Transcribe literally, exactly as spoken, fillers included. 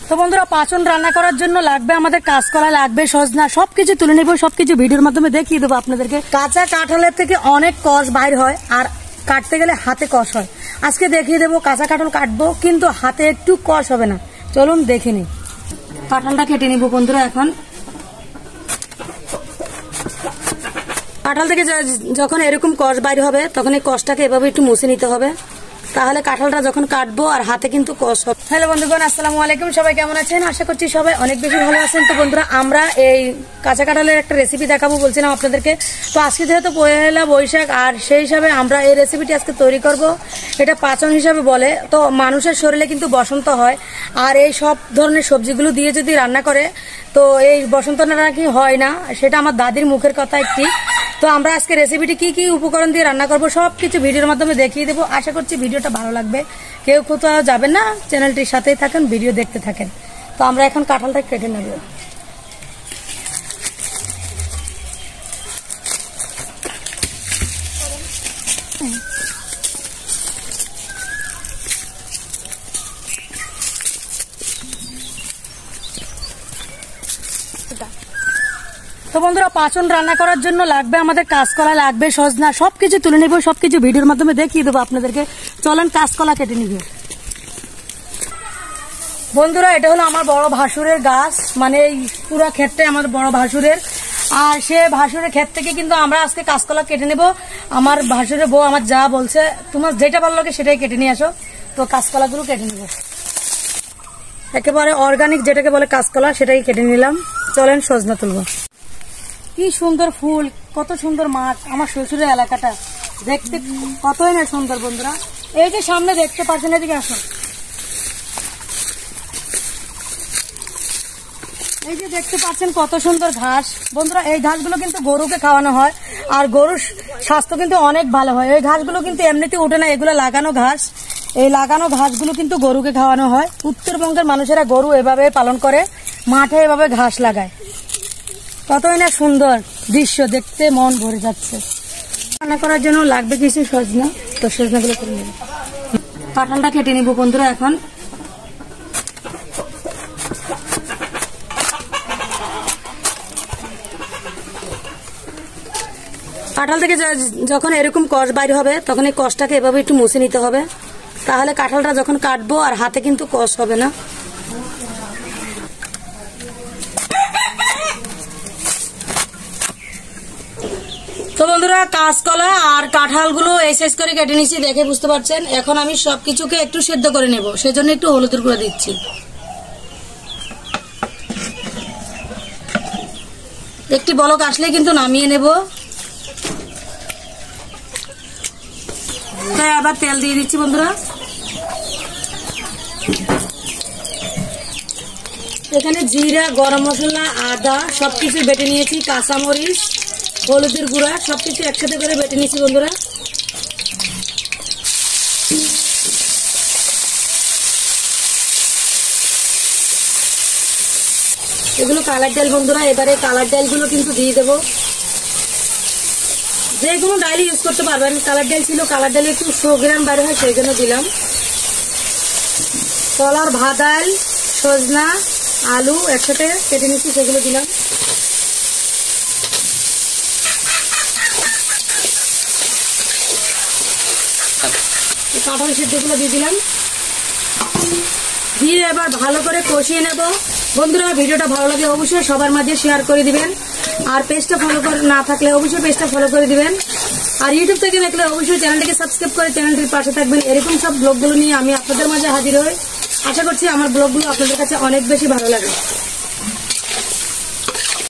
তো বন্ধুরা পাঁচন রান্না করার জন্য লাগবে আমাদের কাঁচকলা, লাগবে সজনা, সবকিছু তুলে নেবো, সবকিছু ভিডিওর মাধ্যমে দেখিয়ে দেবো আপনাদেরকে। কাঁচা কাঁঠালের থেকে অনেক কষ বাইর হয় আর কাটতে গেলে হাতে কষ হয়। আজকে দেখিয়ে দেবো কাঁচা কাঁঠাল কাটবো, কিন্তু হাতে একটু কষ হবে না। চলুন দেখে নিই। কাঁঠালটা কেটে নিব বন্ধুরা। এখন কাঁঠাল থেকে যখন এরকম কষ বাইর হবে তখন এই কষটাকে এভাবে একটু মুছে নিতে হবে, তাহলে কাঁঠালটা যখন কাটবো আর হাতে কিন্তু কষ হবে। হ্যালো বন্ধুগণ, আসসালামু আলাইকুম। সবাই কেমন আছেন? আশা করছি সবাই অনেক বেশি ভালো আছেন। তো বন্ধুরা, আমরা এই কাঁচা কাঁঠালের একটা রেসিপি দেখাবো বলছিলাম আপনাদেরকে। তো আজকে যেহেতু পয়লা বৈশাখ, আর সেই হিসাবে আমরা এই রেসিপিটি আজকে তৈরি করব। এটা পাচন হিসাবে বলে, তো মানুষের শরীরে কিন্তু বসন্ত হয়, আর এই সব ধরনের সবজিগুলো দিয়ে যদি রান্না করে তো এই বসন্ত নাকি হয় না, সেটা আমার দাদির মুখের কথা একটি। তো আমরা আজকে রেসিপিটি কি কি উপকরণ দিয়ে রান্না করব সবকিছু ভিডিওর মাধ্যমে দেখিয়ে দেবো। আশা করছি ভিডিওটা ভালো লাগবে, কেউ কোথাও যাবেন না, চ্যানেলটির সাথেই থাকেন, ভিডিও দেখতে থাকেন। তো আমরা এখন কাঁঠালটা কেটে নেব। তো বন্ধুরা, পাঁচন রান্না করার জন্য লাগবে আমাদের কাঁচকলা, লাগবে সজনা, সবকিছু তুলে নেবো, সবকিছু ভিডিওর মাধ্যমে দেখিয়ে দেবো আপনাদেরকে। চলেন কাঁচকলা কেটে নিব বন্ধুরা। এটা হলো আমার বড় ভাসুরের গাছ, মানে এই পুরো ক্ষেতটাই আমার বড় ভাসুরের। আর সে ভাসুরের ক্ষেত থেকে কিন্তু আমরা আজকে কাঁচকলা কেটে নেব। আমার ভাসুরের বউ আমার যা বলছে, তোমার যেটা ভালো লাগে সেটাই কেটে নিয়ে আসো। তো কাঁচকলাগুলো কেটে নেব, একেবারে অর্গানিক যেটাকে বলে কাঁচকলা, সেটাই কেটে নিলাম। চলেন সজনা তুলবো। কি সুন্দর ফুল, কত সুন্দর মাঠ, আমার শ্বশুরের এলাকাটা দেখতে কতই না সুন্দর বন্ধুরা। এই যে সামনে দেখতে পাচ্ছেন, এদিকে আসুন, এই যে দেখতে পাচ্ছেন কত সুন্দর ঘাস বন্ধুরা। এই ঘাসগুলো কিন্তু গরুকে খাওয়ানো হয়, আর গরুর স্বাস্থ্য কিন্তু অনেক ভালো হয়। এই ঘাসগুলো কিন্তু এমনিতে ওঠে না, এগুলো লাগানো ঘাস। এই লাগানো ঘাসগুলো কিন্তু গরুকে খাওয়ানো হয়। উত্তরবঙ্গের মানুষেরা গরু এভাবে পালন করে, মাঠে এভাবে ঘাস লাগায়। কতই না সুন্দর দৃশ্য, দেখতে মন ভরে যাচ্ছে। রান্না করার জন্য লাগবে কিছু সজনা, তো সজনাগুলো করে নেব। কাঁঠালটা কেটে নিব বন্ধুরা। এখন কাঁঠাল থেকে যখন এরকম কষ বাইর হবে তখন এই কষটাকে এভাবে একটু মুছে নিতে হবে, তাহলে কাঁঠালটা যখন কাটবো আর হাতে কিন্তু কষ হবে না। তো বন্ধুরা, কাঁচকলা আর কাঁঠালগুলো এই সাইজ করে কেটে নিচ্ছি, দেখে বুঝতে পারছেন। এখন আমি সবকিছুকে একটু সেদ্ধ করে নেব, সেজন্য একটু হলুদের গুঁড়ো দিচ্ছি। একটি বলক আসলে কিন্তু নামিয়ে নেব। তাই আবার তেল দিয়ে দিচ্ছি বন্ধুরা। এখানে জিরা, গরম মশলা, আদা সবকিছু বেটে নিয়েছি, কাঁচামরিচ, হলুদের গুঁড়া সবকিছু একসাথে করে বেটে নিয়েছি বন্ধুরা। এগুলো কালার ডাল বন্ধুরা। এবারে কালার ডালগুলো কিন্তু দিয়ে দেবো, যে কোনো ডাল ইউজ করতে পারবেন। কালার ডাল ছিল, কালার ডালে একটু শো গ্রাম বাইরে হয়, সেই জন্য দিলাম। কলার ভাদাল, সজনা, আলু একসাথে কেটে নিচ্ছি, সেগুলো দিলাম। কাঁঠাল সিদ্ধগুলো দিয়ে দিলাম, দিয়ে এবার ভালো করে কষিয়ে নেব বন্ধুরা। ভিডিওটা ভালো লাগে অবশ্যই সবার মাঝে শেয়ার করে দিবেন, আর পেজটা ফলো করে না থাকলে অবশ্যই পেজটা ফলো করে দিবেন, আর ইউটিউব থেকে দেখলে অবশ্যই চ্যানেলটিকে সাবস্ক্রাইব করে চ্যানেলটির পাশে থাকবেন। এরকম সব ব্লগগুলো নিয়ে আমি আপনাদের মাঝে হাজির হই। আশা করছি আমার ব্লগগুলো আপনাদের কাছে অনেক বেশি ভালো লাগে।